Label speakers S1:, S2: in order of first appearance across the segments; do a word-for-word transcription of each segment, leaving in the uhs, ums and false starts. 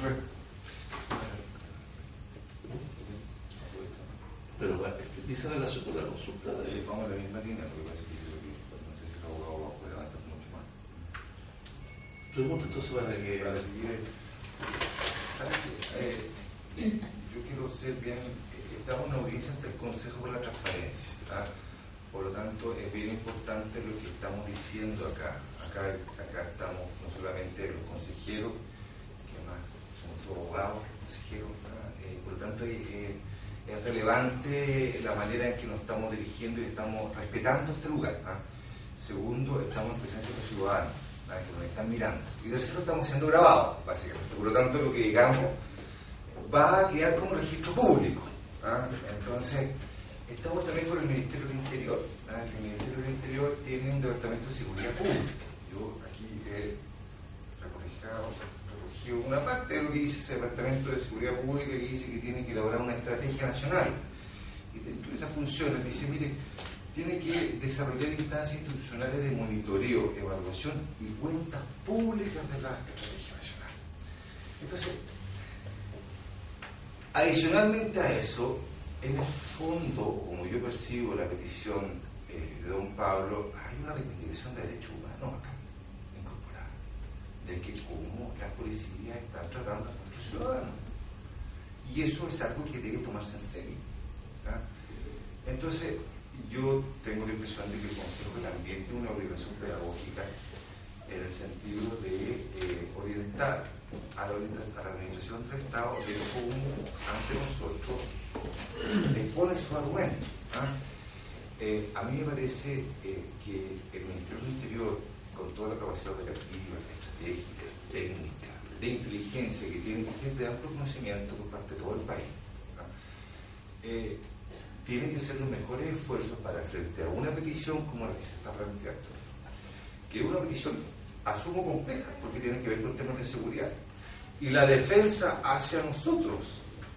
S1: Pero bueno, dice relación con la consulta de...
S2: Vamos a la misma línea, lo que pasa es que yo creo que no sé si los abogados pueden avanzar mucho más.
S1: Pregunta entonces para que...
S2: Para seguir, ¿sabes qué? Eh, yo quiero ser bien... Estamos en una audiencia ante el Consejo por la Transparencia, ¿ah? Por lo tanto, es bien importante lo que estamos diciendo acá. Acá, acá estamos no solamente los consejeros, que además somos todos abogados, consejeros, ¿ah? eh, por lo tanto, eh, es relevante la manera en que nos estamos dirigiendo y estamos respetando este lugar. ¿Ah? Segundo, estamos en presencia de los ciudadanos, ¿ah? Que nos están mirando. Y tercero, estamos siendo grabados, básicamente. Por lo tanto, lo que digamos va a quedar como registro público. ¿Ah? Entonces, estamos también con el Ministerio del Interior. ¿Ah? El Ministerio del Interior tiene un departamento de seguridad pública. Yo aquí he recorrigido una parte de lo que dice ese Departamento de Seguridad Pública, que dice que tiene que elaborar una estrategia nacional. Y dentro de esas funciones dice, mire, tiene que desarrollar instancias institucionales de monitoreo, evaluación y cuentas públicas de la estrategia nacional. Entonces, adicionalmente a eso, en el fondo, como yo percibo la petición eh, de don Pablo, hay una reivindicación de derechos humanos acá, incorporada, de que cómo la policía está tratando a nuestros ciudadanos. Y eso es algo que debe tomarse en serio. ¿Ah? Entonces, yo tengo la impresión de que el Consejo también tiene una obligación pedagógica en el sentido de eh, orientar a la, a la administración del Estado de cómo ante nosotros expone su argumento. ¿Ah? Eh, a mí me parece eh, que el Ministerio del Interior, con toda la capacidad operativa, estratégica, técnica, de inteligencia que tiene, que es de amplio conocimiento por parte de todo el país, ¿ah? eh, tiene que hacer los mejores esfuerzos para, frente a una petición como la que se está planteando, que es una petición, asumo, compleja, porque tiene que ver con temas de seguridad, y la defensa hacia nosotros,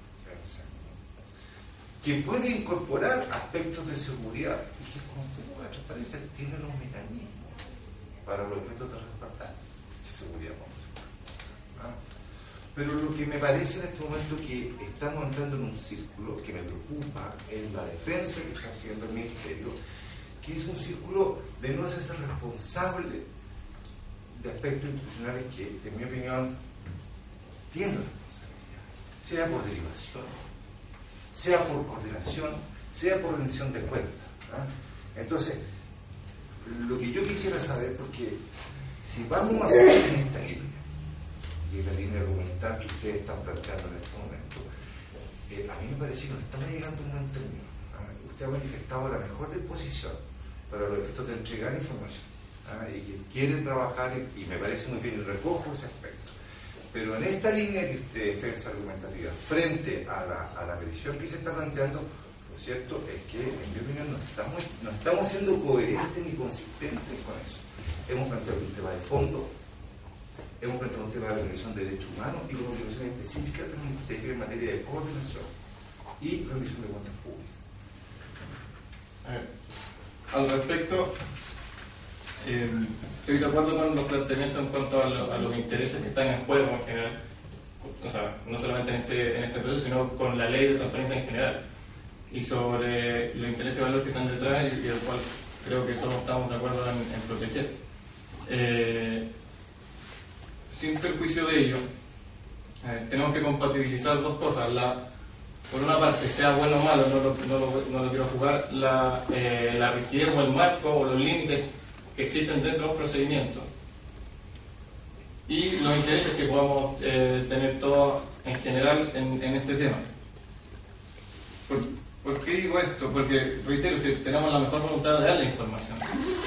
S2: que puede incorporar aspectos de seguridad y que el Consejo de la Transparencia tiene los mecanismos para los efectos de respaldar esa seguridad. ¿Ah? Pero lo que me parece en este momento que estamos entrando en un círculo que me preocupa es la defensa que está haciendo el Ministerio, que es un círculo de no hacerse responsable de aspectos institucionales que, en mi opinión, tienen responsabilidad, sea por derivación, sea por coordinación, sea por rendición de cuentas. ¿Ah? Entonces, lo que yo quisiera saber, porque si vamos a seguir en esta línea, y en la línea argumental que ustedes están planteando en este momento, eh, a mí me parece que nos estamos llegando a un buen término. ¿Ah? Usted ha manifestado la mejor disposición para los efectos de entregar información, ¿ah? Y que quiere trabajar, y, y me parece muy bien, y recojo ese aspecto. Pero en esta línea de defensa argumentativa, frente a la, a la petición que se está planteando, lo cierto es que, en mi opinión, no estamos, no estamos siendo coherentes ni consistentes con eso. Hemos planteado un tema de fondo, hemos planteado un tema de rendición de derechos humanos y una obligación específica del Ministerio en materia de coordinación y rendición de cuentas públicas.
S3: A ver, al respecto, eh, estoy de acuerdo con los planteamientos en cuanto a, lo, a los intereses que están en juego en general, o sea, no solamente en este, en este proceso, sino con la ley de transparencia en general, y sobre los intereses y valores que están detrás y, y el cual creo que todos estamos de acuerdo en, en proteger. Eh, sin perjuicio de ello, eh, tenemos que compatibilizar dos cosas. La, por una parte, sea bueno o malo, no lo, no lo, no lo quiero jugar, la, eh, la rigidez o el marco o los límites que existen dentro de un procedimiento y los intereses que podamos eh, tener todos en general en, en este tema. ¿Por, ¿Por qué digo esto? Porque, reitero, si tenemos la mejor voluntad de dar la información,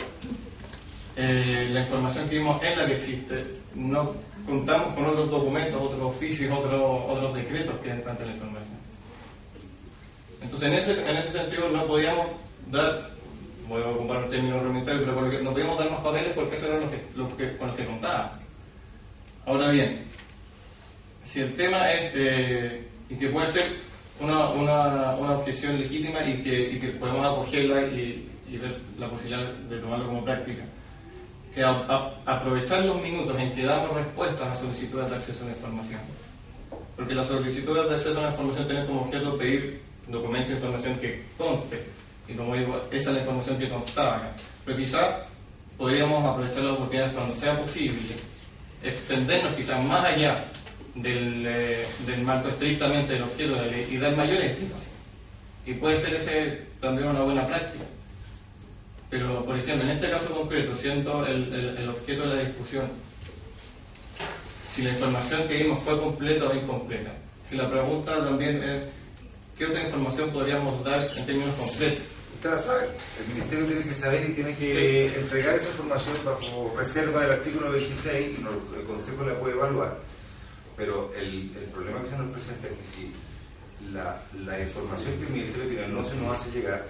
S3: eh, la información que vimos es la que existe, no contamos con otros documentos, otros oficios, otros, otros decretos que den cuenta de la información. Entonces, en ese, en ese sentido, no podíamos dar, voy a ocupar un término reglamentario, pero porque no podíamos dar más papeles porque eso era lo que, lo que, con los que contábamos. Ahora bien, si el tema es, eh, y que puede ser una, una, una objeción legítima y que, y que podemos acogerla y, y ver la posibilidad de tomarlo como práctica, que a, a, aprovechar los minutos en que damos respuestas a solicitudes de acceso a la información porque las solicitudes de acceso a la información tienen como objeto pedir documentos de información que conste, y como digo, esa es la información que constaba. Pero quizás podríamos aprovechar las oportunidades cuando sea posible, extendernos quizás más allá del, eh, del marco estrictamente del objeto de la ley y dar mayores explicaciones. Y puede ser ese también una buena práctica. Pero, por ejemplo, en este caso concreto, siendo el, el, el objeto de la discusión, si la información que dimos fue completa o incompleta. Si la pregunta también es, ¿qué otra información podríamos dar en términos concretos?
S2: Usted la sabe, el Ministerio tiene que saber y tiene que sí. entregar esa información bajo reserva del artículo veintiséis y no, el Consejo la puede evaluar. Pero el, el problema que se nos presenta es que si la, la información que el Ministerio tiene no se nos hace llegar,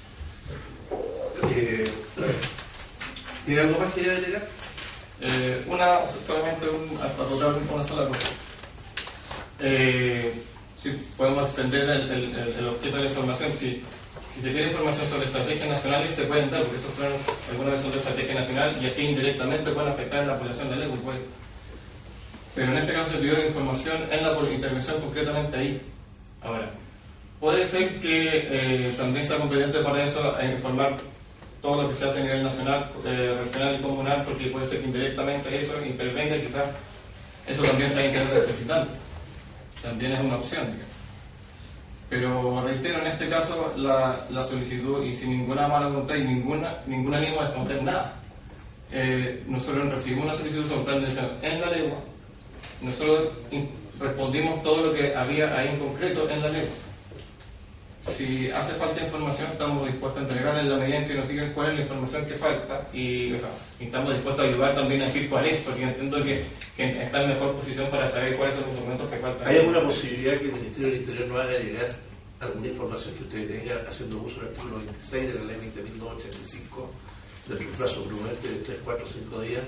S1: eh, ¿tiene algo más que quería agregar?
S3: Eh, una, solamente un, hasta tocar una sola cosa. Eh, si podemos extender el, el, el, el objeto de la información, si, si se quiere información sobre estrategias nacionales, se pueden dar, porque esos fueron algunas veces de estrategia nacional y así indirectamente pueden afectar a la población de lengua. Pues. Pero en este caso se pidió información en la intervención concretamente ahí. Ahora, puede ser que eh, también sea competente para eso a informar todo lo que se hace a nivel nacional, eh, regional y comunal, porque puede ser que indirectamente eso intervenga y quizás eso también sea interés del solicitante. También es una opción, digamos. Pero reitero, en este caso la, la solicitud, y sin ninguna mala voluntad y ninguna, ningún ánimo de esconder nada. Eh, nosotros recibimos una solicitud sobre plan de decisión en la lengua. Nosotros respondimos todo lo que había ahí en concreto en la lengua. Si hace falta información, estamos dispuestos a entregarla en la medida en que nos digan cuál es la información que falta y, o sea, y estamos dispuestos a ayudar también a decir cuál es, porque entiendo que, que está en mejor posición para saber cuáles son los documentos que faltan.
S1: ¿Hay alguna posibilidad que el Ministerio del Interior no haga llegar alguna información que usted tenga haciendo uso del artículo veintiséis de la ley veinte mil doscientos ochenta y cinco dentro de un plazo prudente de tres, cuatro, cinco días?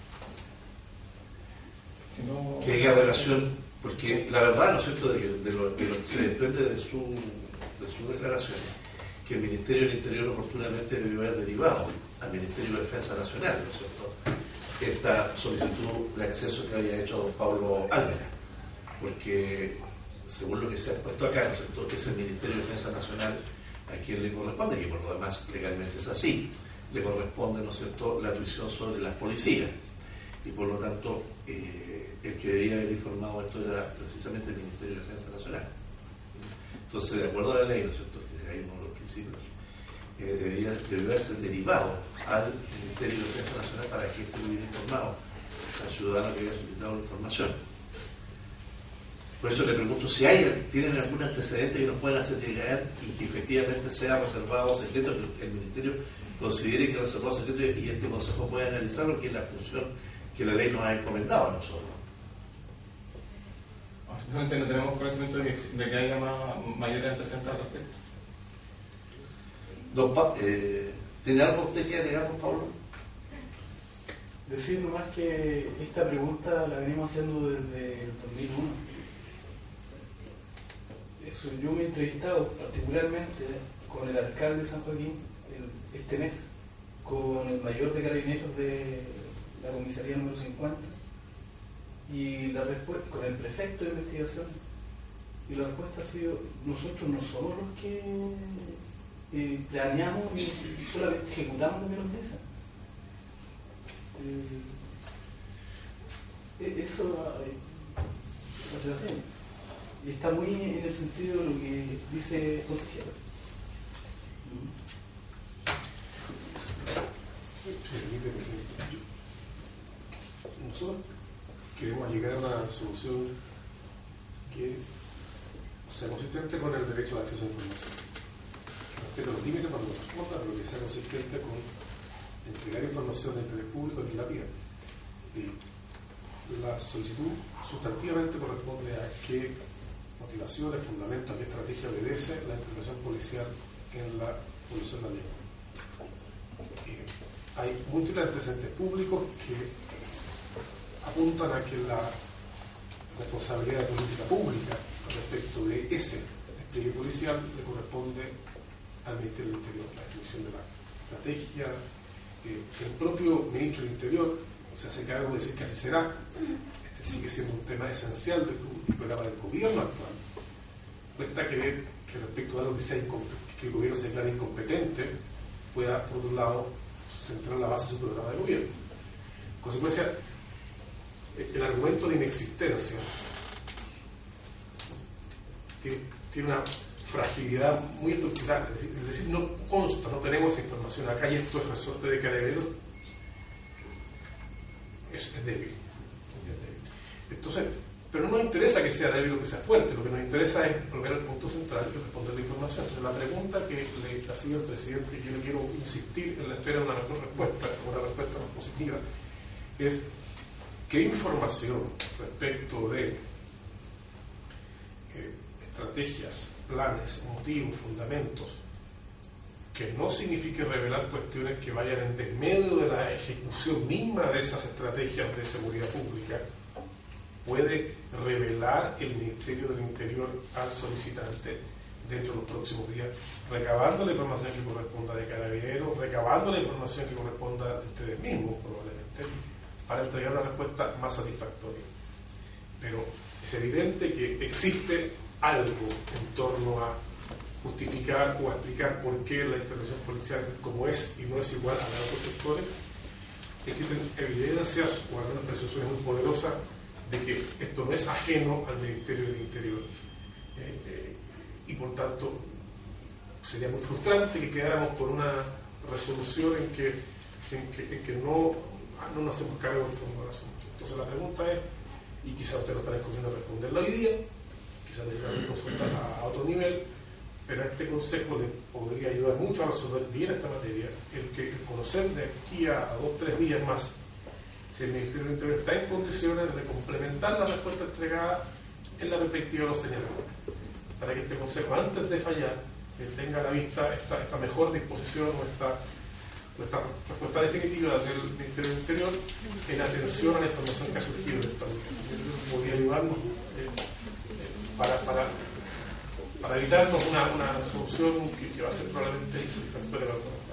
S3: No,
S1: que haya relación, porque la verdad, ¿no es cierto?, de, que, de, lo, de lo que se desprende de su de sus declaraciones, que el Ministerio del Interior oportunamente debió haber derivado al Ministerio de Defensa Nacional, ¿no es cierto?, esta solicitud de acceso que había hecho don Pablo Álvarez, porque según lo que se ha puesto acá, ¿no es cierto?, es el Ministerio de Defensa Nacional a quien le corresponde, que por lo demás legalmente es así, le corresponde, ¿no es cierto?, la tuición sobre las policías, y por lo tanto eh, el que debía haber informado esto era precisamente el Ministerio de Defensa Nacional. Entonces, de acuerdo a la ley, ¿no es cierto?, que hay uno de los principios, eh, debería, debería ser derivado al Ministerio de Defensa Nacional para que éste hubiera informado al ciudadano que había solicitado la información. Por eso le pregunto si hay, tienen algún antecedente que nos puedan hacer llegar y que efectivamente sea reservado o secreto, que el Ministerio considere que es reservado o secreto y este Consejo pueda analizarlo, que es la función que la ley nos ha encomendado a nosotros.
S3: Actualmente no tenemos conocimiento de que, de que haya más, mayores antecedentes al respecto.
S1: Don pa eh, ¿Tiene algo usted que agregar, don Pablo?
S4: Decir nomás que esta pregunta la venimos haciendo desde el dos mil uno. Eso, yo me he entrevistado particularmente con el alcalde de San Joaquín el, este mes, con el mayor de carabineros de la comisaría número cincuenta y la respuesta con el prefecto de investigación, y la respuesta ha sido: nosotros no somos los que eh, planeamos y solamente ejecutamos lo que nos dicen. Eh, eso eh, no así. Y está muy en el sentido de lo que dice el consejero.
S5: Nosotros queremos llegar a una solución que sea consistente con el derecho de acceso a la información. Respecto a los límites cuando corresponda, pero que sea consistente con entregar información de interés público a quien la pida. La solicitud sustantivamente corresponde a qué motivaciones, fundamentos, a qué estrategia obedece la intervención policial en la población de la lengua. Eh, hay múltiples antecedentes públicos que apuntan a que la responsabilidad de política pública respecto de ese despliegue policial le corresponde al Ministerio del Interior, la definición de la estrategia. Eh, el propio Ministro del Interior se hace cargo de decir que así será. Este que sigue siendo un tema esencial del programa del gobierno actual, cuesta creer que respecto a algo que, sea que el gobierno se declare incompetente, pueda, por otro lado, centrar la base de su programa de gobierno. En consecuencia, el argumento de inexistencia tiene, tiene una fragilidad muy estructural, es decir, es decir, no consta, no tenemos esa información acá y esto es resorte de Carabineros, es, es débil. Entonces, pero no nos interesa que sea débil o que sea fuerte, lo que nos interesa es volver al punto central y responder la información. Entonces, la pregunta que le hacía el presidente, y yo le quiero insistir en la espera de una mejor respuesta, una respuesta más positiva, es qué información respecto de eh, estrategias, planes, motivos, fundamentos, que no signifique revelar cuestiones que vayan en desmedio de la ejecución misma de esas estrategias de seguridad pública, puede revelar el Ministerio del Interior al solicitante dentro de los próximos días, recabando la información que corresponda de Carabineros, recabando la información que corresponda de ustedes mismos probablemente, para entregar una respuesta más satisfactoria. Pero es evidente que existe algo en torno a justificar o a explicar por qué la intervención policial como es y no es igual a la de otros sectores. Existen evidencias o algunas presunciones muy poderosas de que esto no es ajeno al Ministerio del Interior eh, eh, y por tanto sería muy frustrante que quedáramos por una resolución en que, en que, en que no, no nos hacemos cargo del fondo del asunto. Entonces la pregunta es, y quizás usted no estará escogiendo responderla hoy día, quizás le llevaré consultas a, a otro nivel, pero a este consejo le podría ayudar mucho a resolver bien esta materia, el que el conocer de aquí a, a dos o tres días más si el Ministerio del Interior está en condiciones de complementar la respuesta entregada en la perspectiva de los señalados, para que este consejo, antes de fallar, tenga a la vista esta, esta mejor disposición o esta, o esta respuesta definitiva del Ministerio del Interior en atención a la información que ha surgido de esta audiencia. Podría ayudarnos eh, eh, para, para, para evitarnos una, una solución que, que va a ser probablemente insatisfactoria para todos.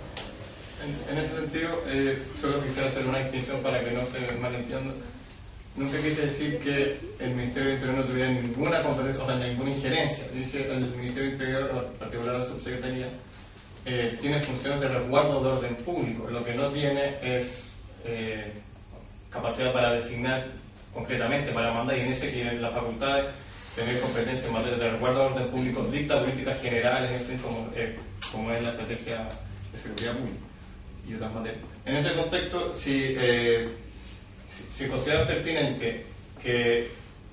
S3: En, en ese sentido, eh, solo quisiera hacer una distinción para que no se malentienda. Nunca quise decir que el Ministerio del Interior no tuviera ninguna competencia, o sea, ninguna injerencia. Yo dije el Ministerio del Interior, en particular la subsecretaría, eh, tiene funciones de resguardo de orden público. Lo que no tiene es eh, capacidad para designar concretamente, para mandar, y en ese que la facultad de tener competencia en materia de resguardo de orden público, dicta políticas generales, en fin, como, eh, como es la estrategia de seguridad pública y otras materias. En ese contexto, si, eh, si, si consideran pertinente que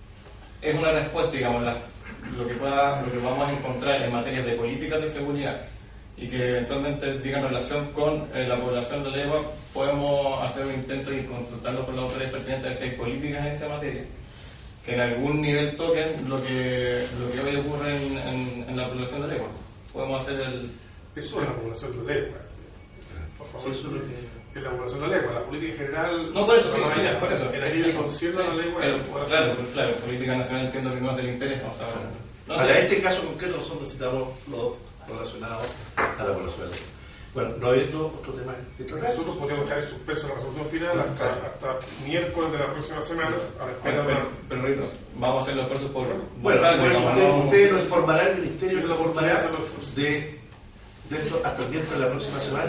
S3: es una respuesta, digamos, la, lo, que pueda, lo que vamos a encontrar en materia de políticas de seguridad y que eventualmente digan relación con eh, la población de Legua, podemos hacer un intento y consultarlo con las autoridades pertinentes de si hay políticas en esa materia que en algún nivel toquen lo que, lo que hoy ocurre en, en, en la población de Legua. Podemos hacer el...
S5: Eso es la población de Legua. Por favor, eso es lo que... la población de la Legua, la política en general...
S3: No, por eso, sí,
S5: no
S3: sí,
S5: allá,
S3: por eso.
S5: En aquello que concierne a la Legua...
S3: Claro,
S5: la
S3: claro, claro, política nacional entiendo que no es del interés, o sea, no
S1: Para
S3: sé.
S1: este caso concreto nosotros necesitamos los relacionados a la población de Legua. Bueno, no habiendo otro tema que tratar.
S5: Nosotros podríamos dejar en suspenso la resolución final hasta, hasta miércoles de la próxima semana a la espera
S3: Pero,
S5: de
S3: pero, pero, Rito, vamos a hacer los esfuerzos por...
S1: Bueno,
S3: buscar,
S1: por eso
S3: digamos,
S1: usted,
S3: no-
S1: usted lo informará, el Ministerio
S5: Yo
S1: lo
S5: lo
S1: informará
S5: hacer los esfuerzos.
S1: de, de esto hasta el miércoles de la próxima semana,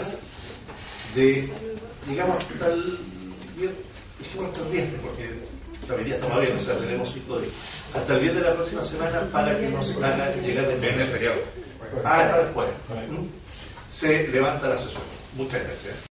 S1: de, digamos, hasta el viernes, hicimos hasta el viernes, porque también ya estamos bien, o sea, tenemos cinco días. Hasta el viernes de la próxima semana para que nos haga llegar de
S2: Viernes feriado.
S1: Ah, hasta el jueves. Se levanta la sesión. Muchas gracias.